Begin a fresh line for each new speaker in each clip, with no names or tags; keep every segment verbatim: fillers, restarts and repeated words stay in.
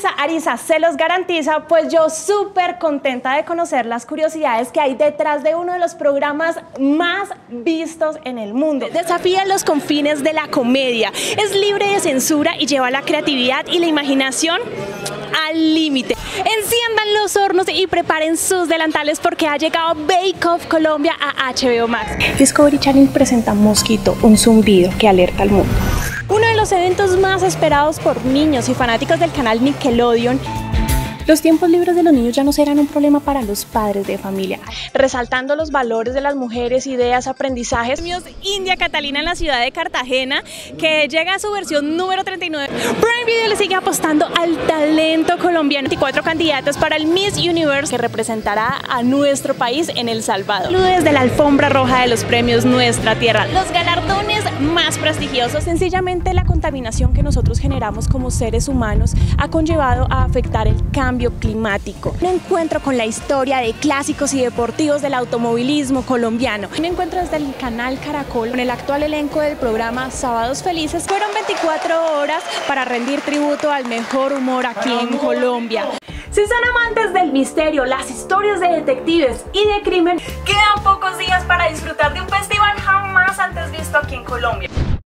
Maritza Ariza se los garantiza, pues yo súper contenta de conocer las curiosidades que hay detrás de uno de los programas más vistos en el mundo. Desafía los confines de la comedia, es libre de censura y lleva la creatividad y la imaginación al límite. Enciendan los hornos y preparen sus delantales porque ha llegado Bake Off Colombia a H B O Max. Discovery Channel presenta Mosquito, un zumbido que alerta al mundo. Uno de los eventos más esperados por niños y fanáticos del canal Nickelodeon. Los tiempos libres de los niños ya no serán un problema para los padres de familia. Resaltando los valores de las mujeres, ideas, aprendizajes. Premios India Catalina en la ciudad de Cartagena, que llega a su versión número treinta y nueve. Prime Video le sigue apostando al talento colombiano. veinticuatro candidatos para el Miss Universe, que representará a nuestro país en El Salvador. Desde la alfombra roja de los premios Nuestra Tierra. Los galardones más prestigiosos. Sencillamente la contaminación que nosotros generamos como seres humanos ha conllevado a afectar el cambio climático. Un encuentro con la historia de clásicos y deportivos del automovilismo colombiano. Un encuentro desde el canal Caracol con el actual elenco del programa Sábados Felices. Fueron veinticuatro horas para rendir tributo al mejor humor aquí en Colombia. Si son amantes del misterio, las historias de detectives y de crimen, quedan pocos días para disfrutar de un festival jamás antes visto aquí en Colombia.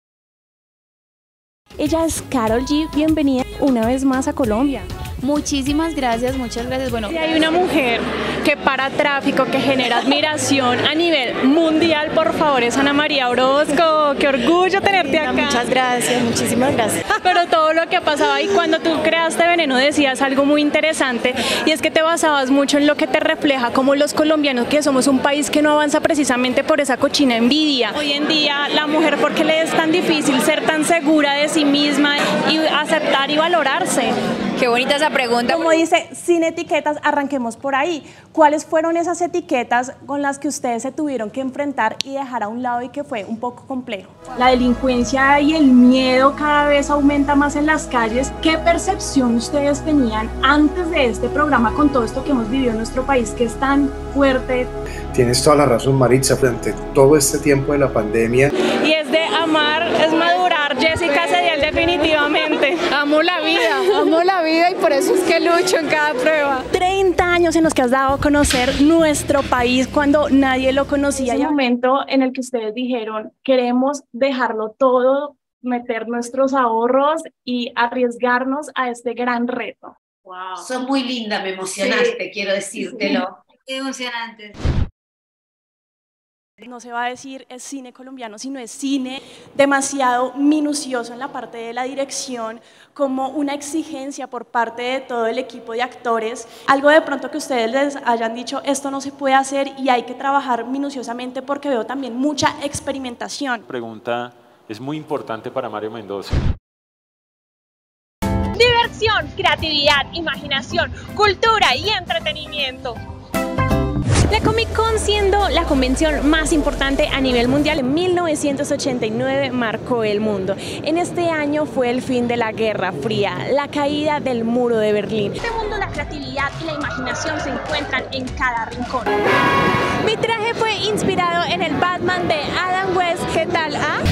Ella es Karol G, bienvenida una vez más a Colombia.
Muchísimas gracias, muchas gracias. Bueno,
y hay una mujer que para tráfico, que genera admiración a nivel mundial, por favor, es Ana María Orozco. Qué orgullo tenerte acá.
Muchas gracias, muchísimas gracias.
Pero todo lo que pasaba y cuando tú creaste Veneno decías algo muy interesante, y es que te basabas mucho en lo que te refleja como los colombianos, que somos un país que no avanza precisamente por esa cochina envidia. Hoy en día la mujer, ¿por qué le es tan difícil ser tan segura de sí misma y aceptar y valorarse?
Qué bonita esa pregunta.
Como dice, sin etiquetas, arranquemos por ahí. ¿Cuáles fueron esas etiquetas con las que ustedes se tuvieron que enfrentar y dejar a un lado y que fue un poco complejo? La delincuencia y el miedo cada vez aumenta más en las calles. ¿Qué percepción ustedes tenían antes de este programa con todo esto que hemos vivido en nuestro país, que es tan fuerte?
Tienes toda la razón, Maritza, durante todo este tiempo de la pandemia.
Y es de amar, es madurar, Jessica Cediel, definitivamente.
Amo la vida, amo la vida y por eso es que lucho en cada prueba.
treinta años en los que has dado a conocer nuestro país cuando nadie lo conocía. Ese momento en el que ustedes dijeron, queremos dejarlo todo, meter nuestros ahorros y arriesgarnos a este gran reto.
Wow. Sos muy linda, me emocionaste, sí. Quiero decírtelo.
Sí. Qué emocionante.
No se va a decir es cine colombiano, sino es cine demasiado minucioso en la parte de la dirección, como una exigencia por parte de todo el equipo de actores. Algo de pronto que ustedes les hayan dicho, esto no se puede hacer y hay que trabajar minuciosamente, porque veo también mucha experimentación.
La pregunta es muy importante para Mario Mendoza.
Diversión, creatividad, imaginación, cultura y entretenimiento. La Comic Con, siendo la convención más importante a nivel mundial, en mil novecientos ochenta y nueve marcó el mundo. En este año fue el fin de la Guerra Fría, la caída del muro de Berlín. En este mundo la creatividad y la imaginación se encuentran en cada rincón. Mi traje fue inspirado en el Batman de Adam West. ¿Qué tal? ¿Ah?